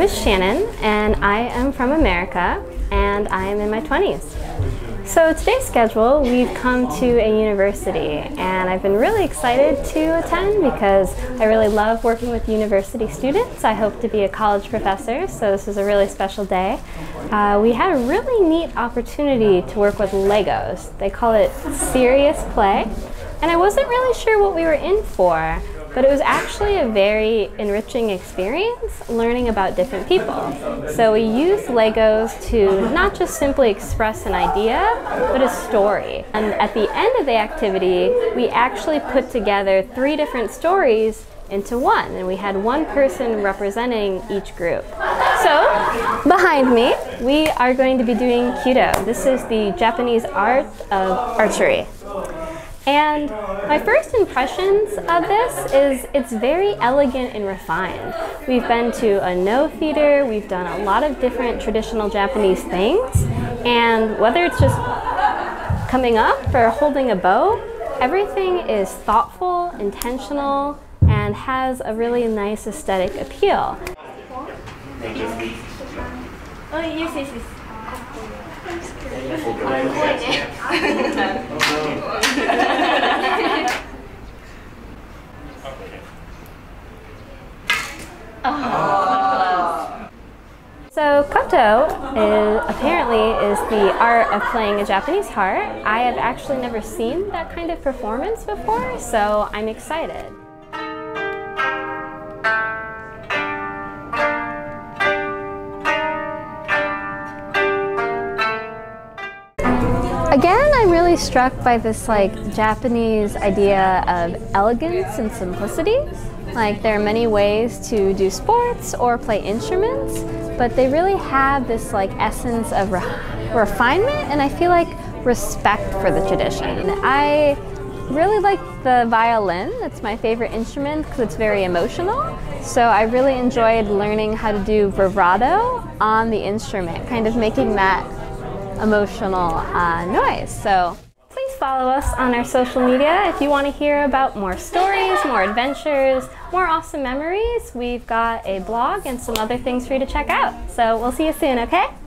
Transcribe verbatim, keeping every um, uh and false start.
is Shannon, and I am from America, and I am in my twenties. So today's schedule, we've come to a university, and I've been really excited to attend because I really love working with university students. I hope to be a college professor, so this is a really special day. Uh, we had a really neat opportunity to work with Legos. They call it Serious Play, and I wasn't really sure what we were in for. But it was actually a very enriching experience learning about different people. So we used Legos to not just simply express an idea, but a story. And at the end of the activity, we actually put together three different stories into one, and we had one person representing each group. So, behind me, we are going to be doing Kyudo. This is the Japanese art of archery. And my first impressions of this is it's very elegant and refined. We've been to a no theater, we've done a lot of different traditional Japanese things, and whether it's just coming up or holding a bow, everything is thoughtful, intentional, and has a really nice aesthetic appeal. Oh, yes, yes, yes. So koto is, apparently is the art of playing a Japanese harp. I have actually never seen that kind of performance before, so I'm excited. Again, I'm really struck by this like Japanese idea of elegance and simplicity. Like there are many ways to do sports or play instruments, but they really have this like essence of re refinement and I feel like respect for the tradition. I really like the violin. It's my favorite instrument because it's very emotional. So I really enjoyed learning how to do vibrato on the instrument, kind of making that emotional uh, noise. So please follow us on our social media if you want to hear about more stories, more adventures, more awesome memories. We've got a blog and some other things for you to check out. So we'll see you soon, okay?